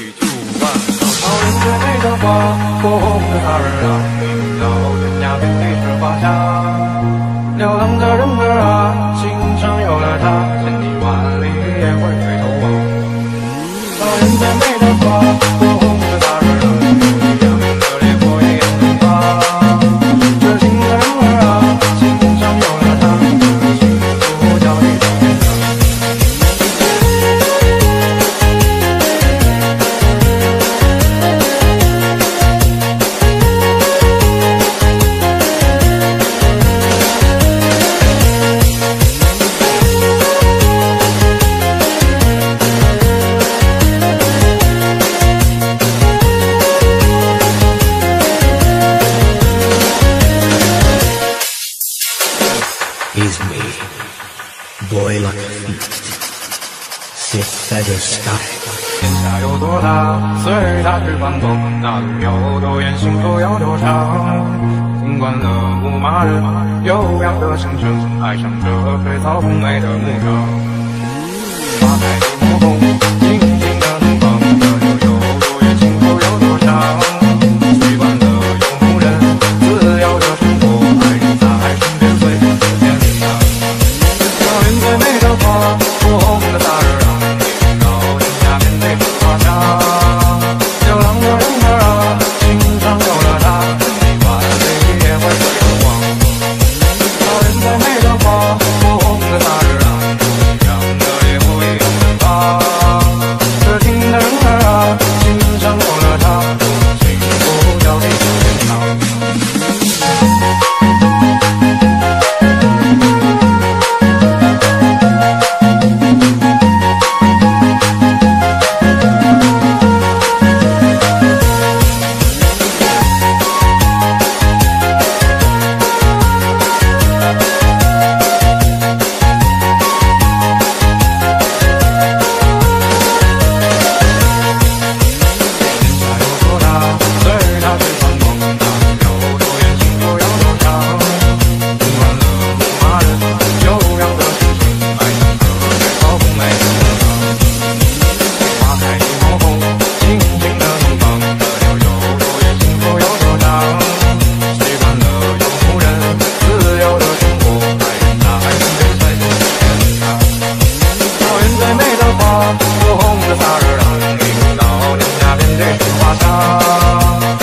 就万草草原最美的花，火红的萨日朗，你到天涯遍地是花香。流浪的人儿啊，心上有了它，千里万里也会回头望。草原最美的花，火红的萨日朗，一样的烈火一样的花。痴情的人儿啊，心上有了它，幸福叫你到天堂。 Is me, boy like a feast, sit at the sky. 天下有多大，随它去翻动；那路有多远，幸福有多长。尽管乐无马日，悠扬的声声，爱上这水草丰美的牧场。花开的火红，静静的东方，这流有多远，幸福有多长。习惯了游牧人自由的生活，爱人在身边，随风走天堂。草原最美的花，火红的萨日朗，你到天涯遍地是花香。流浪的人儿啊，心上有了它，千里万里也会回头望。草原最美的花，火红的萨日朗，一样的烈火一样的花。痴情的人儿啊，心上有了它，幸福叫你到天堂。火红的萨日朗，一路到天涯遍地是花香。